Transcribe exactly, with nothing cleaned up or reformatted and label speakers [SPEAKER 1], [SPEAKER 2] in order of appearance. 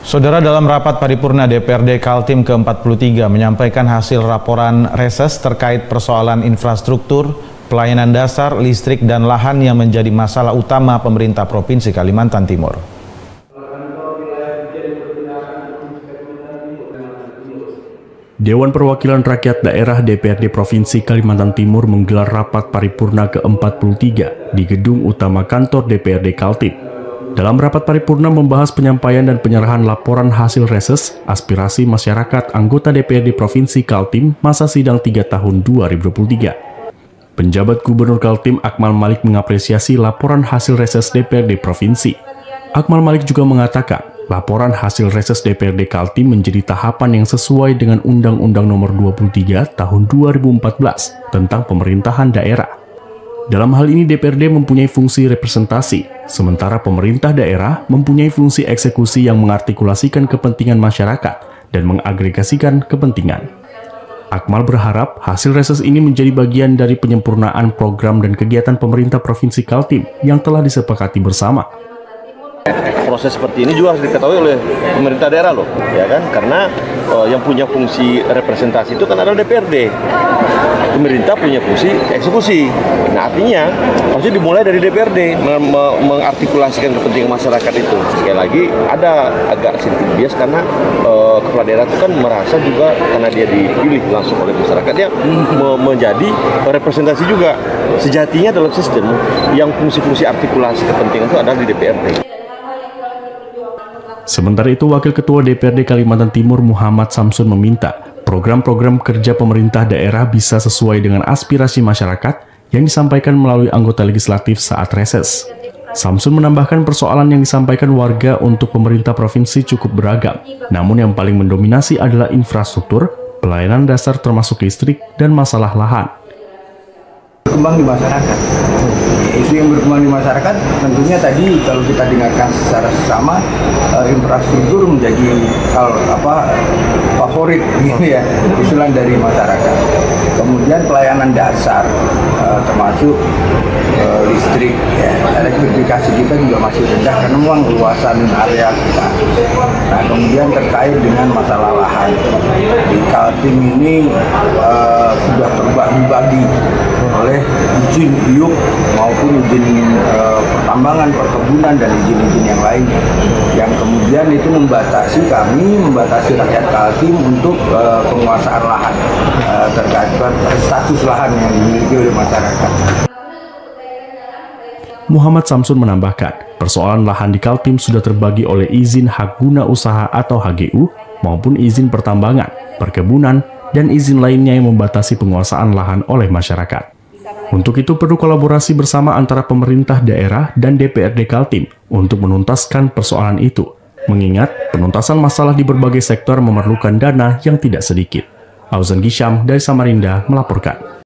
[SPEAKER 1] Saudara, dalam rapat paripurna D P R D Kaltim ke empat puluh tiga menyampaikan hasil laporan reses terkait persoalan infrastruktur, pelayanan dasar, listrik, dan lahan yang menjadi masalah utama pemerintah Provinsi Kalimantan Timur.
[SPEAKER 2] Dewan Perwakilan Rakyat Daerah D P R D Provinsi Kalimantan Timur menggelar rapat paripurna ke empat puluh tiga di Gedung Utama Kantor D P R D Kaltim. Dalam rapat paripurna membahas penyampaian dan penyerahan laporan hasil reses aspirasi masyarakat anggota D P R D Provinsi Kaltim masa sidang tiga tahun dua ribu dua puluh tiga. Penjabat Gubernur Kaltim Akmal Malik mengapresiasi laporan hasil reses D P R D Provinsi. Akmal Malik juga mengatakan, laporan hasil reses D P R D Kaltim menjadi tahapan yang sesuai dengan Undang-Undang Nomor dua puluh tiga Tahun dua ribu empat belas tentang pemerintahan daerah. Dalam hal ini D P R D mempunyai fungsi representasi, sementara pemerintah daerah mempunyai fungsi eksekusi yang mengartikulasikan kepentingan masyarakat dan mengagregasikan kepentingan. Akmal berharap hasil reses ini menjadi bagian dari penyempurnaan program dan kegiatan pemerintah Provinsi Kaltim yang telah disepakati bersama.
[SPEAKER 3] Proses seperti ini juga harus diketahui oleh pemerintah daerah loh, ya kan? Karena uh, yang punya fungsi representasi itu kan adalah D P R D. Pemerintah punya fungsi eksekusi. Nah, artinya harusnya dimulai dari D P R D mengartikulasikan kepentingan masyarakat itu. Sekali lagi ada agak sedikit bias karena uh, kepala daerah itu kan merasa juga karena dia dipilih langsung oleh masyarakat, dia me menjadi representasi juga. Sejatinya dalam sistem yang fungsi-fungsi artikulasi kepentingan itu adalah di D P R D.
[SPEAKER 2] Sementara itu, Wakil Ketua D P R D Kalimantan Timur Muhammad Samsun meminta program-program kerja pemerintah daerah bisa sesuai dengan aspirasi masyarakat yang disampaikan melalui anggota legislatif saat reses. Samsun menambahkan persoalan yang disampaikan warga untuk pemerintah provinsi cukup beragam, namun yang paling mendominasi adalah infrastruktur, pelayanan dasar termasuk listrik, dan masalah lahan.
[SPEAKER 4] Berkembang di masyarakat. Isu yang berkembang di masyarakat tentunya tadi kalau kita dengarkan secara sesama, uh, infrastruktur menjadi hal apa favorit gitu ya, usulan dari masyarakat. Kemudian pelayanan dasar uh, termasuk uh, listrik ya, elektrifikasi kita juga masih rendah karena memang luasan area kita. Nah, kemudian terkait dengan masalah lahan di Kaltim ini uh, sudah terbagi-bagi oleh izin I U P maupun izin uh, pertambangan, perkebunan, dan izin-izin yang lainnya, yang kemudian itu membatasi kami, membatasi rakyat Kaltim untuk uh, penguasaan lahan uh, terkait status lahan yang dimiliki oleh masyarakat.
[SPEAKER 2] Muhammad Samsun menambahkan, persoalan lahan di Kaltim sudah terbagi oleh izin hak guna usaha atau H G U maupun izin pertambangan, perkebunan, dan izin lainnya yang membatasi penguasaan lahan oleh masyarakat. Untuk itu perlu kolaborasi bersama antara pemerintah daerah dan D P R D Kaltim untuk menuntaskan persoalan itu, mengingat penuntasan masalah di berbagai sektor memerlukan dana yang tidak sedikit. Auzan Gisham dari Samarinda melaporkan.